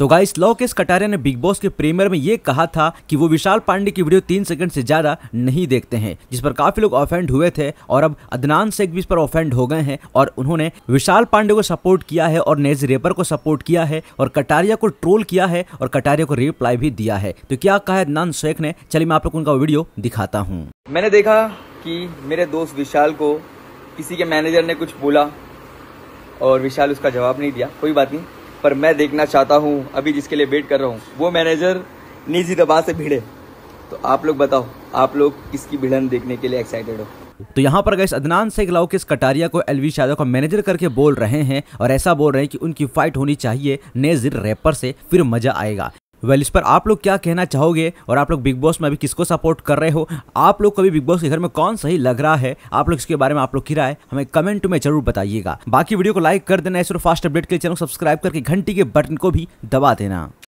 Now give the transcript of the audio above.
तो गाइस लोकेश कटारिया ने big boss के प्रीमियर में ये कहा था कि वो विशाल पांडे की वीडियो 3 सेकंड से ज्यादा नहीं देखते हैं, जिस पर काफी लोग ऑफेंड हुए थे और अब अदनान शेख भी इस पर ऑफेंड हो गए हैं और उन्होंने विशाल पांडे को सपोर्ट किया है और नेजी रेपर को सपोर्ट किया है और कटारिया को ट्रोल किया है और कटारिया को रिप्लाई भी दिया है। तो क्या कहा है अदनान शेख ने, चलिए मैं आप लोग उनका वीडियो दिखाता हूँ। मैंने देखा कि मेरे दोस्त विशाल को किसी के मैनेजर ने कुछ बोला और विशाल उसका जवाब नहीं दिया। कोई बात नहीं, पर मैं देखना चाहता हूँ, अभी जिसके लिए वेट कर रहा हूँ वो मैनेजर निजी दबाव से भिड़े। तो आप लोग बताओ, आप लोग किसकी भिड़न देखने के लिए एक्साइटेड हो? तो यहाँ पर गाइस अदनान शेख लोकेश कटारिया को एलवी यादव का मैनेजर करके बोल रहे हैं और ऐसा बोल रहे हैं कि उनकी फाइट होनी चाहिए नेजिर रैपर से, फिर मजा आएगा। इस पर आप लोग क्या कहना चाहोगे और आप लोग बिग बॉस में अभी किसको सपोर्ट कर रहे हो? आप लोग को भी बिग बॉस के घर में कौन सही लग रहा है? आप लोग इसके बारे में आप लोग की राय हमें कमेंट में जरूर बताइएगा। बाकी वीडियो को लाइक कर देना, ऐसे फास्ट अपडेट के लिए चैनल सब्सक्राइब करके घंटी के बटन को भी दबा देना।